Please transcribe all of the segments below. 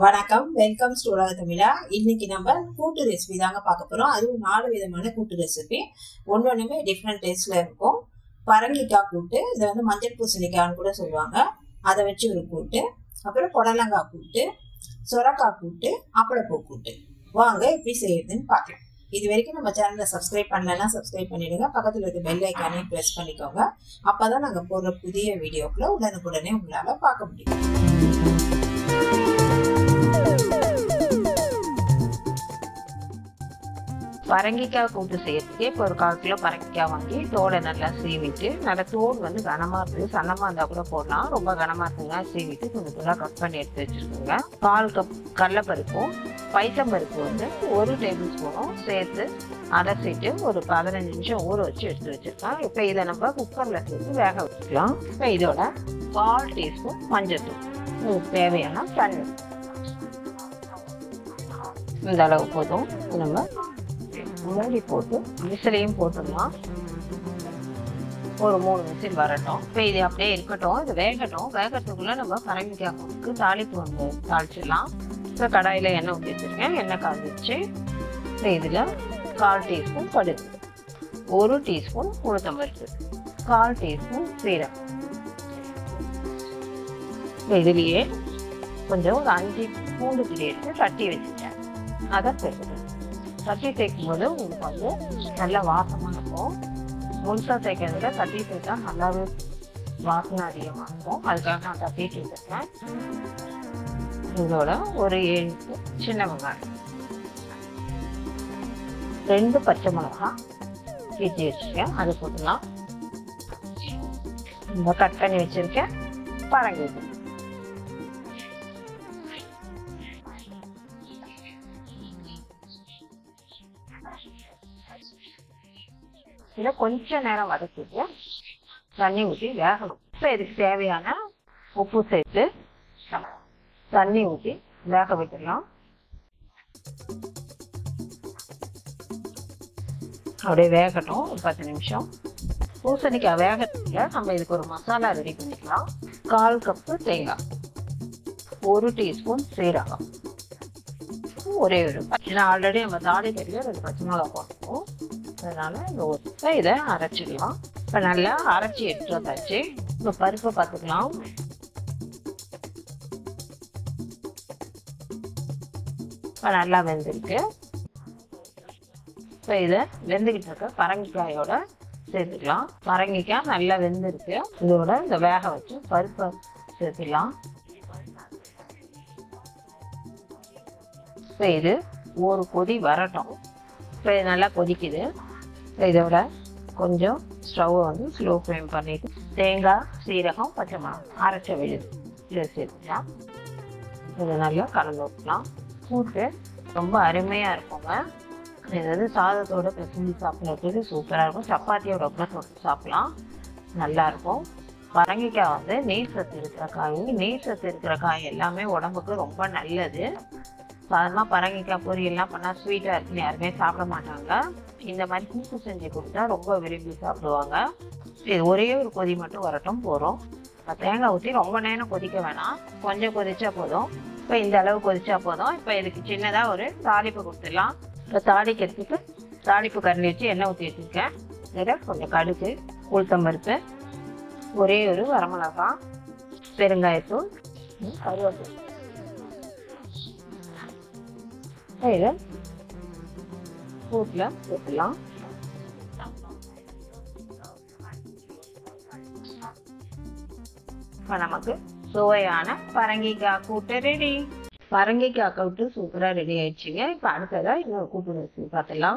வணக்கம், welcome to ulaga thamizha. இன்னைக்கு நம்ம கூட்டு ரெசிபி தாங்க பார்க்க போறோம். அதுவும் 4 விதமான கூட்டு ரெசிபி. ஒவ்வொன்றுமே டிஃப்ரெண்ட் டேஸ்ட்ல இருக்கும். பரங்கிக்காய் கூட்டு, இதை வந்து மஞ்சள் பூசணிக்காய்னு கூட சொல்லுவாங்க. அதை வச்சு ஒரு கூட்டு. அப்புறம் புடலங்காய் கூட்டு, சொரக்காய் கூட்டு, அப்பளப்பூ கூட்டு. வாங்க எப்படி செய்யறதுன்னு பார்க்கலாம். இது வரைக்கும் நம்ம சேனலை சப்ஸ்கிரைப் பண்ணலன்னா சப்ஸ்கிரைப் பண்ணிடுங்க. பக்கத்தில் இருக்க பெல் ஐக்கானையும் ப்ரெஸ் பண்ணிக்கோங்க. அப்போதான் நாங்கள் போடுற புதிய வீடியோக்களை உடனுக்குடனே உங்களால் பார்க்க முடியும். பரங்கிக்காய் கூட்டு செய்யறதுக்கு இப்போ ஒரு 1/4 கிலோ பரங்கிக்காய் வாங்கி தோலை நல்லா சீவிட்டு, நல்லா தோல் வந்து கனமாக இருக்குது, சன்னமாக இருந்தால் கூட போடலாம். ரொம்ப கனமாக இருக்குங்க, சீவிட்டு கொஞ்சம் தூளாக கட் பண்ணி எடுத்து வச்சுருக்கோங்க. 1/4 கப் கடலைப்பருப்பும் பைத்தம்பருப்பு வந்து 1 டேபிள் ஸ்பூனும் சேர்த்து அலசிட்டு ஒரு 15 நிமிஷம் ஊற வச்சு எடுத்து வச்சுருக்கேன். இப்போ இதை நம்ம குக்கரில் சேர்த்து வேக வச்சுக்கலாம். இப்போ இதோட 1/4 டீஸ்பூன் மஞ்சள் தூள், தேவையான தண்ணி, இந்த அளவு போதும். நம்ம மூடி போட்டு விசிலையும் போட்டுடலாம். ஒரு 3 விசில் வரட்டும். இப்போ இது அப்படியே இருக்கட்டும், இது வேகட்டும். வேகத்துக்குள்ளே நம்ம பரங்கிக்காய் கூட்டுக்கு தாளிப்பு வந்து தாளிச்சிடலாம். இப்போ கடாயில் எண்ணெய் ஊற்றி வச்சுருக்கேன். எண்ணெய் காய்ச்சி இதில் 1/4 டீஸ்பூன் கடுகு, 1 டீஸ்பூன் உளுத்தம்பருப்பு, 1/4 டீஸ்பூன் சீரகம். இதுலேயே கொஞ்சம் ஒரு 5 பூண்டு கிளி எடுத்து தட்டி வச்சுட்டேன். அதை சேர்த்துட்டேன். தட்டி சேர்க்கும் போது உங்களுக்கு வந்து நல்லா வாசமாக இருக்கும். முழுசாக சேர்க்கறதுல தட்டி சேர்த்தா நல்லாவே வாசனை அதிகமாக இருக்கும். அதுக்காக நான் தட்டி சேர்த்துருக்கேன். இதோட ஒரு 7 சின்ன வெங்காயம், 2 பச்சை மிளகாய் கீச்சி வச்சுருக்கேன், அது போட்டுலாம். இந்த கட் பண்ணி வச்சுருக்கேன் பரங்கிக்காய். இதை கொஞ்சம் நேரம் வதக்கிட்டு தண்ணி ஊற்றி வேகணும். இப்போ இதுக்கு தேவையான உப்பு சேர்த்து தண்ணி ஊற்றி வேக வைக்கலாம். அப்படியே வேகட்டும் ஒரு 10 நிமிஷம். பூசணிக்காய் வேகத்துல நம்ம இதுக்கு ஒரு மசாலா ரெடி பண்ணிக்கலாம். 1/4 கப்பு தேங்காய், 1 டீஸ்பூன் சீரகம், ஒரே ஒரு ஆல்ரெடி நம்ம தாளிக்கறியில் 2 பச்சை மிளகா போட்டுருக்கோம். அதனால இந்த இதை அரைச்சிடலாம். இப்போ நல்லா அரைச்சி எடுத்து வந்தாச்சு. இப்போ பருப்பை பார்த்துக்கலாம். இப்போ நல்லா வெந்திருக்கு. இப்போ இதை வெந்துக்கிட்டு இருக்க பரங்கிக்காயோட சேர்த்துக்கலாம். பரங்கிக்காய் நல்லா வெந்திருக்கு. இதோட இந்த வேக வச்சு பருப்பை சேர்த்துக்கலாம். இப்போ இது ஒரு கொதி வரட்டும். இப்போ இது நல்லா கொதிக்குது. இதோட கொஞ்சம் ஸ்டவ்வை வந்து ஸ்லோ ஃப்ளேம் பண்ணிட்டு தேங்காய், சீரகம், பச்சை மிளகாய் அரைச்ச விழுது இதை சேர்த்துக்கலாம். இதை நல்லா கலந்து விட்டுலாம். கூட்டு ரொம்ப அருமையாக இருக்குங்க. இது வந்து சாதத்தோட பிசைஞ்சு சாப்பிட்றதுக்கு சூப்பராக இருக்கும். சப்பாத்தியோட கூட தொட்டு சாப்பிட்லாம், நல்லாயிருக்கும். பரங்கிக்காய் வந்து நீர் சத்து இருக்கிற காய். நீர் சத்து இருக்கிற காய் எல்லாமே உடம்புக்கு ரொம்ப நல்லது. சாதாரணமாக பரங்கிக்காய் பொரியல்லாம் பண்ணால் ஸ்வீட்டாக இருக்குன்னு யாருமே சாப்பிட மாட்டாங்க. இந்த மாதிரி கூட்டு செஞ்சு கொடுத்தா ரொம்ப விரும்பி சாப்பிடுவாங்க. இது ஒரே ஒரு கொதி மட்டும் வரட்டும் போகிறோம். தேங்காய் ஊற்றி ரொம்ப நேரம் கொதிக்க வேணாம், கொஞ்சம் கொதிச்சா போதும். இப்போ இந்த அளவு கொதிச்சா போதும். இப்போ இதுக்கு சின்னதாக ஒரு தாளிப்பு கொடுத்துடலாம். இப்போ தாளிக்கிறதுக்கு தாளிப்பு கரண்டி வச்சு எண்ணெய் ஊற்றி வச்சுருக்கேன். இதில் கொஞ்சம் கடுகு, உளுத்தம்பருப்பு, ஒரே ஒரு வரமிளகாய், பெருங்காயத்தூள், கருவேப்பிலை. இதை கூட்டில் சேர்த்துலாம். இப்போ நமக்கு சுவையான பரங்கிக்காய் கூட்டு ரெடி. பரங்கிக்காய் கூட்டு சூப்பராக ரெடி ஆயிடுச்சுங்க. இப்போ அடுத்ததாக இன்னொரு கூட்டு ரெசிபி பார்த்துலாம்.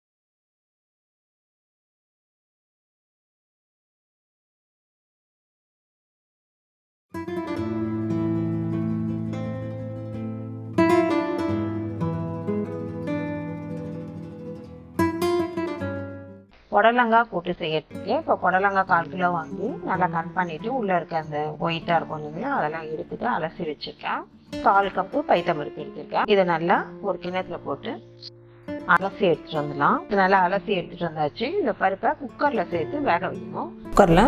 புடலங்காய் கூட்டு செய்யறதுக்கு இப்போ புடலங்காய் 1/4 கிலோ வாங்கி நல்லா கட் பண்ணிவிட்டு உள்ளே இருக்க அந்த ஒயிட்டாக இருக்கும் இல்லைங்களா, அதெல்லாம் எடுத்துட்டு அலசி வச்சுருக்கேன். 1/4 கப்பு பைத்தம்பருப்பு எடுத்துருக்கேன். இதை நல்லா ஒரு கிண்ணத்தில் போட்டு அலசி எடுத்துகிட்டு வந்துடலாம். இது நல்லா அலசி எடுத்துகிட்டு வந்தாச்சு. இந்த பருப்பை குக்கரில் சேர்த்து வேக வைக்கணும். குக்கரில்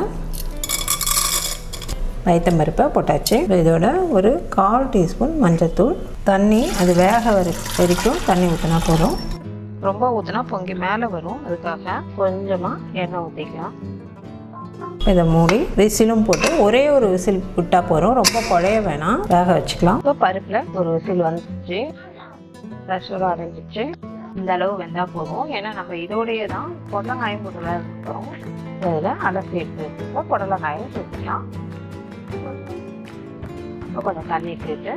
பைத்தம்பருப்பை போட்டாச்சு. இதோட ஒரு 1/4 டீஸ்பூன் மஞ்சள்தூள், தண்ணி அது வேக வரைக்கும் தண்ணி ஊற்றினா போதும். ரொம்ப ஊற்றினா பொங்கி மேலே வரும். அதுக்காக கொஞ்சமாக எண்ணெய் ஊற்றிக்கலாம். இதை மூடி விசிலும் போட்டு ஒரே ஒரு விசில் விட்டால் போகிறோம். ரொம்ப குழைய வேணாம், வேக வச்சுக்கலாம். இப்போ பருப்பில் ஒரு விசில் வந்துச்சு, ப்ரெஷராக அரைஞ்சிச்சு. இந்த அளவு வெந்தால் போதும். ஏன்னா நம்ம இதோடையே தான் புடலங்காயும் போட்டுலாம் இருக்கிறோம். இதில் அலசி எடுத்து புடலங்காயும் சேர்த்துக்கலாம். கொஞ்சம் தண்ணி சேர்த்து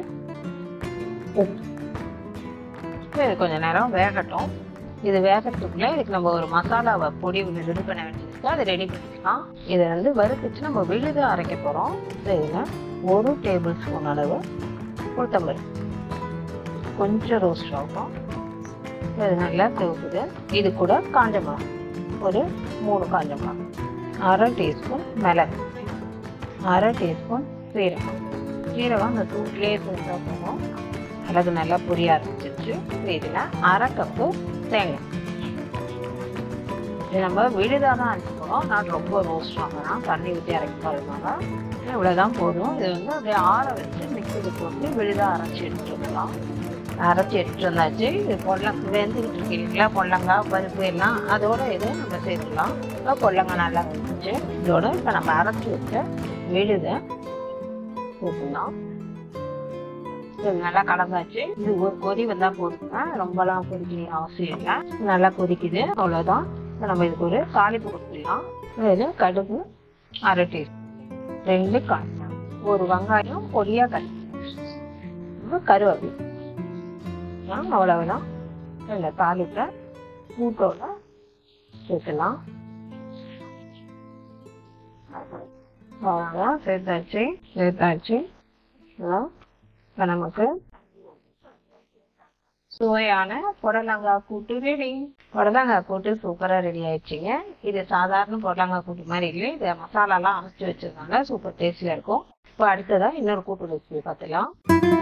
இது கொஞ்சம் நேரம் வேகட்டும். இது வேகத்துக்குள்ளே இதுக்கு நம்ம ஒரு மசாலாவை பொடி ரெடி பண்ண வேண்டியது, அதை ரெடி பண்ணிக்கலாம். இதை வந்து வறுத்துட்டு நம்ம விழுது அரைக்க போகிறோம். இதில் 1 டேபிள் ஸ்பூன் அளவு உளுத்தம்பருப்பு, கொஞ்சம் ரோஸ்ட் ஆகும். இது நல்லா செவக்குது. இது கூட காஞ்ச மிளகாய், ஒரு 3 காஞ்ச மிளகாய், 1/2 டீஸ்பூன் மிளகு, 1/2 டீஸ்பூன் சீரகம். சீரகம் அந்த தூக்கிலே செஞ்சால் போகும். மிளகு நல்லா பொரிய ஆரம்பிச்சிருச்சு. இதில் 1/2 கப்பு தேங்காய். இது நம்ம விழுதாக தான் அரைக்க போகிறோம். நான் ரொம்ப ரோஸ்ட் ஆகலாம், தண்ணி ஊற்றி அரைக்க போகிறதுனால இவ்வளோதான் போதும். இது வந்து அப்படியே ஆற வச்சு மிக்சியில் போட்டு விழுதாக அரைச்சி எடுத்துட்டு வரலாம். அரைச்சி எடுத்துட்டு வந்தாச்சு. இது வெந்துக்கிட்டு இருக்கு இல்லைங்களா, பொடலங்காய் பருப்பு எல்லாம் அதோட இதை நம்ம சேர்த்துக்கலாம். இப்போ பொடலங்காய் நல்லா வந்துச்சு. இதோட இப்போ நம்ம அரைச்சி வச்ச விழுதை ஊற்றலாம். இது நல்லா கலந்தாச்சு. இது ஒரு கொதி வந்தால் போதுங்க, ரொம்பலாம் கொதிக்க அவசியம் இல்லை. நல்லா கொதிக்குது, அவ்வளோதான். நம்ம இதுக்கு ஒரு தாளிப்பு கொடுத்துடலாம். இதில் கடுகு 1/2 டீஸ்பூன், 2 காய்ச்சி, 1 வெங்காயம் பொடியாக கட்டி, கருவேப்பிலை, அவ்வளவுதான். இந்த தாளிப்பை கூட்டோட சேர்த்துலாம். அவ்வளோதான், சேர்த்தாச்சு. இப்போ நமக்கு சுவையான புடலங்காய் கூட்டு ரெடி. புடலங்காய் கூட்டு சூப்பராக ரெடி ஆயிடுச்சுங்க. இது சாதாரண புடலங்காய் கூட்டு மாதிரி இல்லை, இதை மசாலாலாம் அரைச்சி வச்சதுனால சூப்பர் டேஸ்டியாக இருக்கும். இப்போ அடுத்ததாக இன்னொரு கூட்டு ரெசிபி பார்த்துக்கலாம்.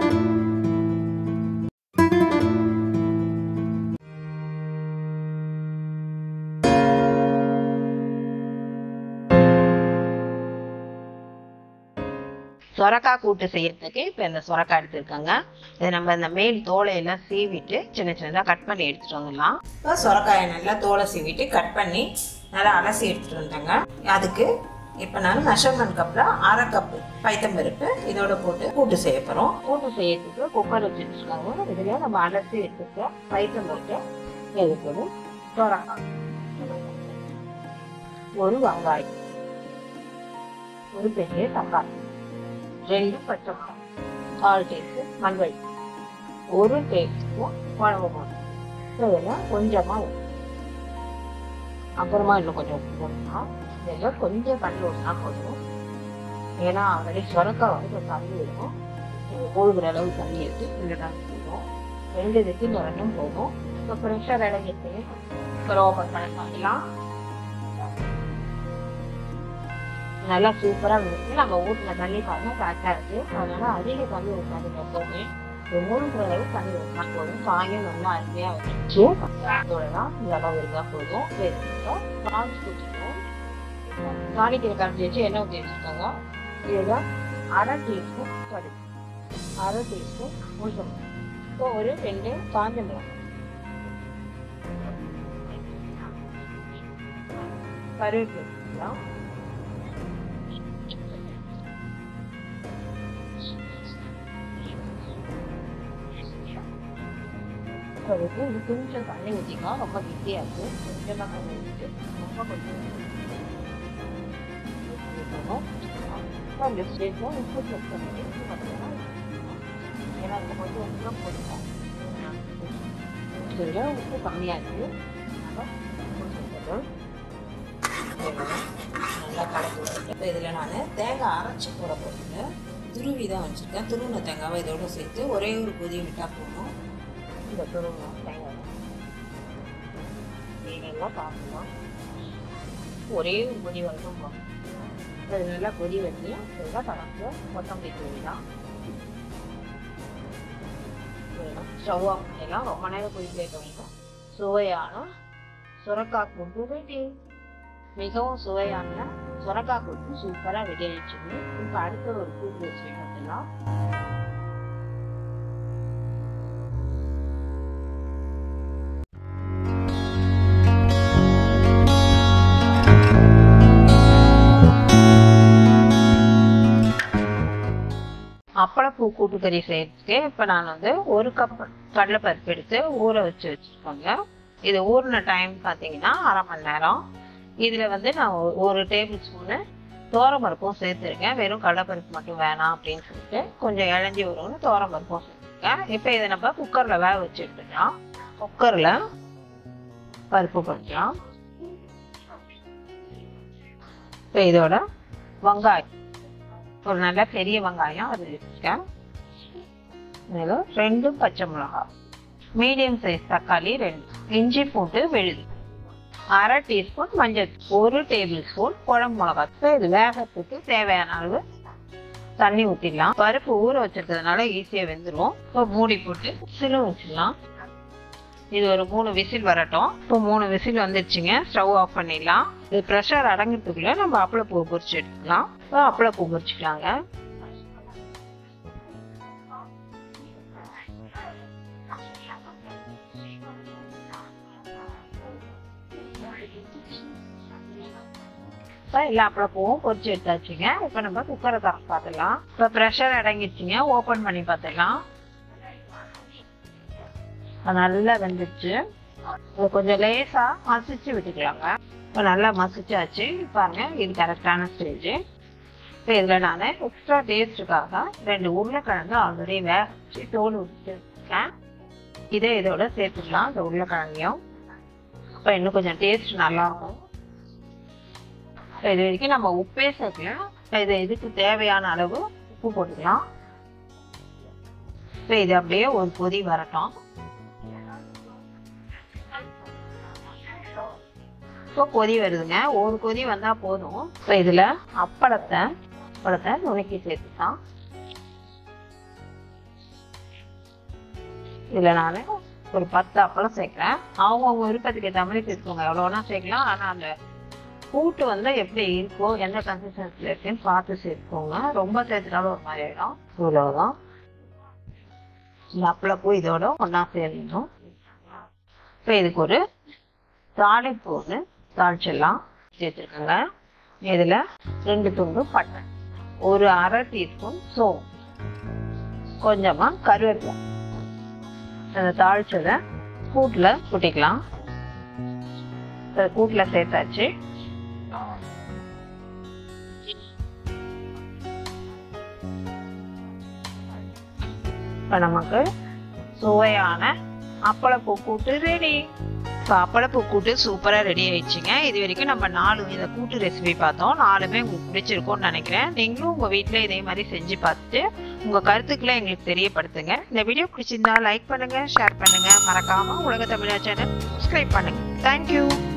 சொரக்காய் கூட்டு செய்யறதுக்கு இப்போ இந்த சொரக்காய் எடுத்துருக்காங்க. இதை நம்ம இந்த மேல் தோலையெல்லாம் சீவிட்டு சின்ன சின்னதாக கட் பண்ணி எடுத்துகிட்டு வந்துடலாம். இப்போ சொரக்காயை நல்லா தோலை சீவிட்டு கட் பண்ணி நல்லா அலசி எடுத்துகிட்டு வந்துட்டேங்க. அதுக்கு இப்போ நான் மெஷர்மெண்ட் கப்பில் 1/2 கப்பு பைத்தம்பருப்பு இதோட போட்டு கூட்டு செய்ய போகிறோம். கூட்டு செய்யறதுக்கு குக்கர் வச்சுருக்காங்க. இதில் நம்ம அலசி எடுத்துக்க பைத்தம்பருப்பு, எதுக்கு சொரக்காய், ஒரு வெங்காயம், ஒரு பெரிய தக்காளி, 2 பச்சை மிளகாய், 1/4 டீஸ்பூன் மஞ்சள், 1 டேபிள்ஸ்பூன் குழம்பு பொடி, இதில் கொஞ்சமாக உப்பு, அப்புறமா இன்னும் கொஞ்சம் உப்பு போடணும். இதில் கொஞ்சம் தண்ணி ஊற்றினா போதும். ஏன்னா ஆல்ரெடி சொரக்காய் வந்து கொஞ்சம் தண்ணி இருக்கும். மூழ்கிற அளவு தண்ணி எடுத்து இந்த தண்ணி போதும். 2 இதுக்கு இந்த 2 போதும். இப்போ ப்ரெஷர் இறங்கிட்டு இப்போ ஓப்பன் பண்ணி பார்க்கலாம். நல்லா சூப்பராக இருந்துச்சு. நம்ம ஊற்றின தண்ணி பாருங்க கரெக்டாக இருக்குது. அதனால அதிக தண்ணி ஊற்றாது. எப்போவுமே மூழ்கிற அளவு தண்ணி ஊற்றினா போதும். காயும் நல்லா அருமையாக வச்சுச்சு. அதோடலாம் இந்த அளவு இருந்தால் போதும். தாளிச்சு கொடுத்துருக்கோம். தாளிக்கிற கரைச்சி வச்சு எண்ணெய் ஊற்றி வச்சுருக்காங்க. இதில் 1/2 டீஸ்பூன் கடுகு, 1/2 டீஸ்பூன் உளுத்தம், இப்போ ஒரு 2 காஞ்ச மிளகாய், கருவேப்பிலை, இது கொஞ்சம் தண்ணி ஊற்றிக்கலாம். ரொம்ப கெட்டியாக இருக்குது. கொஞ்சமாக தண்ணி ஊற்றிட்டு ரொம்ப கொஞ்சம் அந்த ஸ்டேஜில் உப்பு செக் பண்ணிட்டு உப்பு பார்த்தீங்கன்னா ஏன்னா அதுக்கு கொஞ்சம் உப்பு போட்டுக்கோம். இதில் உப்பு கம்மியாக இருக்குது. உப்பு சேர்த்துட்டு நல்லா கலந்து விட்டுட்டு இப்போ இதில் நான் தேங்காய் அரைச்சி போட போட்டு துருவி தான் வச்சுருக்கேன். துருவின தேங்காவை இதோடு சேர்த்து ஒரே ஒரு கொதி விட்டால் போகணும். இந்த துருவின தேங்காய் நீங்கள்லாம் பார்க்கலாம். ஒரே ஒரு கொதி வரைக்கும் போகும். அது நல்லா கொதி வச்சு இதெல்லாம் கலந்து கொத்தமல்லி தூவி தான் ஸ்டவ் ஆஃப் பண்ணிடலாம். ரொம்ப நேரம் கொதிக்க வைக்க வேண்டும். சுவையான சுரக்காய் கூட்டு ரெடி. மிகவும் சுவையான சுரக்காய் கூட்டு சூப்பராக ரெடி ஆயிடுச்சுங்க. இப்போ அடுத்த ஒரு கூட்டு ரெசிபி பார்த்துக்கலாம். அப்பளப்பூ கூட்டுக்கறி செய்யறதுக்கு இப்போ நான் வந்து 1 கப் கடலைப்பருப்பு எடுத்து ஊற வச்சுருக்கோங்க. இது ஊறின டைம் பார்த்தீங்கன்னா அரை மணி நேரம். இதில் வந்து நான் 1 டேபிள் ஸ்பூனு துவரம்பருப்பும் சேர்த்துருக்கேன். வெறும் கடலைப்பருப்பு மட்டும் வேணாம் அப்படின்னு சொல்லிட்டு கொஞ்சம் இழஞ்சி வரும்னு துவரம்பருப்பும் சேர்த்துருக்கேன். இப்போ இதை நம்ம குக்கரில் வேக வச்சு எடுத்துக்கலாம். குக்கரில் பருப்பு போட்டுக்கலாம். இப்போ இதோட வெங்காயம், ஒரு நல்ல பெரிய வெங்காயம் அது வச்சுருக்கேன். மேலும் 2 பச்சை மிளகாய், மீடியம் சைஸ் தக்காளி 2, இஞ்சி பூண்டு விழுது, அரை டீஸ்பூன் மஞ்சள், 1 டேபிள் ஸ்பூன் குழம்பு மிளகாய். இப்போ இது வேகத்துக்கு தேவையான அளவு தண்ணி ஊற்றிடலாம். பருப்பு ஊற வச்சிருக்கிறதுனால ஈஸியாக வெந்துடும். இப்போ மூடி போட்டு சிலும் வச்சிடலாம். இது ஒரு 3 விசில் வரட்டும். இப்போ 3 விசில் வந்துடுச்சுங்க. ஸ்டவ் ஆஃப் பண்ணிடலாம். இது ப்ரெஷர் அடங்கிறதுக்குள்ள நம்ம அப்பளப்பூ பொரிச்சு எடுத்துக்கலாம். இப்போ அப்பளப்பூ பொரிச்சுக்கலாங்க. இப்போ எல்லா அப்பளப்பூவும் பொரிச்சு எடுத்தாச்சுங்க. இப்போ நம்ம குக்கரை திறந்து பார்த்துக்கலாம். இப்போ ப்ரெஷர் அடங்கிடுச்சுங்க. ஓப்பன் பண்ணி பார்த்துக்கலாம். நல்லா வெந்துச்சு. கொஞ்சம் லேசா மசிச்சு விட்டுக்கலாங்க. இப்போ நல்லா மசிச்சாச்சு பாருங்க. இது கரெக்டான ஸ்டேஜ். இப்போ இதில் நான் எக்ஸ்ட்ரா டேஸ்ட்டுக்காக 2 உருளைக்கிழங்கு ஆல்ரெடி வேக வச்சு தோல் வச்சுருக்கேன். இதோட சேர்த்துக்கலாம். இந்த உருளைக்கிழங்கையும் இப்போ இன்னும் கொஞ்சம் டேஸ்ட் நல்லாயிருக்கும். இது வரைக்கும் நம்ம உப்பே சேர்க்கலாம். இதுக்கு தேவையான அளவு உப்பு போட்டுக்கலாம். இப்போ இது அப்படியே ஒரு கொதி வரட்டும். இப்போ கொதி வருதுங்க. ஒரு கொதி வந்தா போதும். இப்போ இதுல அப்பளத்தை நுணுக்கி சேர்த்துக்கலாம். இதுல நான் ஒரு 10 அப்பளம் சேர்க்கிறேன். அவங்கவுங்க விருப்பத்துக்கு ஏற்ற மாதிரி சேர்த்துக்கோங்க. எவ்வளோனா சேர்க்கலாம். ஆனா அந்த கூட்டு வந்து எப்படி இருக்கோ, எந்த கன்சிஸ்டன்சில இருக்குன்னு பார்த்து சேர்த்துக்கோங்க. ரொம்ப சேர்த்துட்டாலும் ஒரு மாதிரி ஆயிடும். இவ்வளவுதான். இந்த அப்பளப்பூ இதோட ஒன்னா சேர்ந்துடும். இப்போ இதுக்கு ஒரு தாளிப்பு ஒன்று தாளிச்சிடலாம். சேர்த்துருக்கோங்க. இதில் 2 துண்டு பட்டை, ஒரு அரை டீஸ்பூன் சோம்பு, கொஞ்சமாக கருவேப்பிலை. அந்த தாளிச்சதை கூட்டில் கூட்டிக்கலாம். கூட்டில் சேர்த்தாச்சு. இப்போ நமக்கு சுவையான அப்பளப்பூ கூட்டு ரெடி. இப்போ அப்பளப்பூ கூட்டு சூப்பராக ரெடி ஆயிடுச்சுங்க. இது வரைக்கும் நம்ம 4 வித கூட்டு ரெசிபி பார்த்தோம். 4மே உங்களுக்கு பிடிச்சிருக்கும்னு நினைக்கிறேன். நீங்களும் உங்கள் வீட்டில் இதே மாதிரி செஞ்சு பார்த்துட்டு உங்கள் கருத்துக்களை எங்களுக்கு தெரியப்படுத்துங்க. இந்த வீடியோ பிடிச்சிருந்தா லைக் பண்ணுங்கள், ஷேர் பண்ணுங்கள். மறக்காமல் உலக தமிழா சேனல் சப்ஸ்கிரைப் பண்ணுங்கள். தேங்க்யூ.